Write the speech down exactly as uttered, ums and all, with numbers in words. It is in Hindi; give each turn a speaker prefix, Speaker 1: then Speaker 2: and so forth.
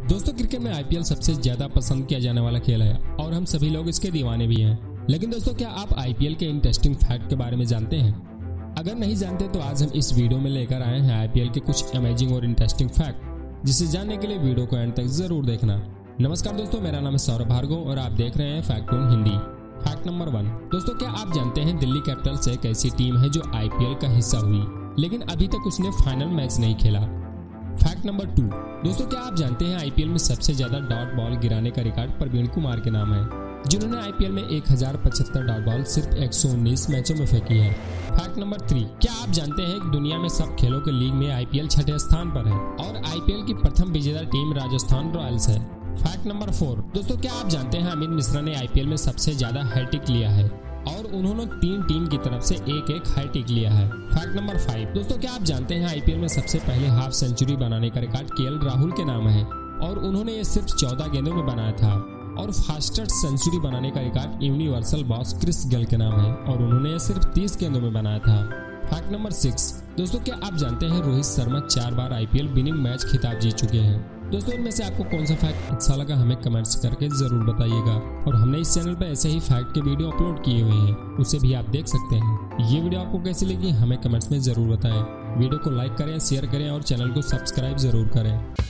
Speaker 1: दोस्तों क्रिकेट में आईपीएल सबसे ज्यादा पसंद किया जाने वाला खेल है और हम सभी लोग इसके दीवाने भी हैं। लेकिन दोस्तों क्या आप आईपीएल के इंटरेस्टिंग फैक्ट के बारे में जानते हैं? अगर नहीं जानते तो आज हम इस वीडियो में लेकर आए हैं आईपीएल के कुछ अमेजिंग और इंटरेस्टिंग फैक्ट, जिसे जानने के लिए वीडियो को एंड तक जरूर देखना। नमस्कार दोस्तों, मेरा नाम है सौरभ भार्गव और आप देख रहे हैं Factoon Hindi. Fact number one. दोस्तों क्या आप जानते हैं दिल्ली कैपिटल्स एक ऐसी टीम है जो आईपीएल का हिस्सा हुई, लेकिन अभी तक उसने फाइनल मैच नहीं खेला। Fact number two. दोस्तों क्या आप जानते हैं आईपीएल में सबसे ज्यादा डॉट बॉल गिराने का रिकॉर्ड प्रवीण कुमार के नाम है, जिन्होंने आईपीएल में एक हजार पचहत्तर डॉट बॉल सिर्फ एक सौ उन्नीस मैचों में फेंकी है। Fact number three. क्या आप जानते हैं कि दुनिया में सब खेलों के लीग में आईपीएल छठे स्थान पर है और आईपीएल की प्रथम विजेता टीम राजस्थान रॉयल्स है। Fact number four. दोस्तों क्या आप जानते हैं अमित मिश्रा ने आईपीएल में सबसे ज्यादा हैट्रिक लिया है और उन्होंने तीन टीम की तरफ से एक एक हैट्रिक लिया है। Fact number five. दोस्तों क्या आप जानते हैं आईपीएल में सबसे पहले हाफ सेंचुरी बनाने का रिकॉर्ड केएल राहुल के नाम है और उन्होंने ये सिर्फ चौदह गेंदों में बनाया था। और फास्टेस्ट सेंचुरी बनाने का record universal boss Chris Gayle के नाम है और उन्होंने ये सिर्फ तीस गेंदों में बनाया था। Fact number six. दोस्तों क्या आप जानते हैं रोहित शर्मा चार बार आईपीएल विनिंग मैच खिताब जीत चुके हैं? दोस्तों इनमें से आपको कौन सा फैक्ट अच्छा लगा हमें कमेंट्स करके जरूर बताइएगा। और हमने इस चैनल पर ऐसे ही फैक्ट के वीडियो अपलोड किए हुए हैं, उसे भी आप देख सकते हैं। ये वीडियो आपको कैसी लगी हमें कमेंट्स में जरूर बताएं। वीडियो को लाइक करें, शेयर करें और चैनल को सब्सक्राइब जरूर करें।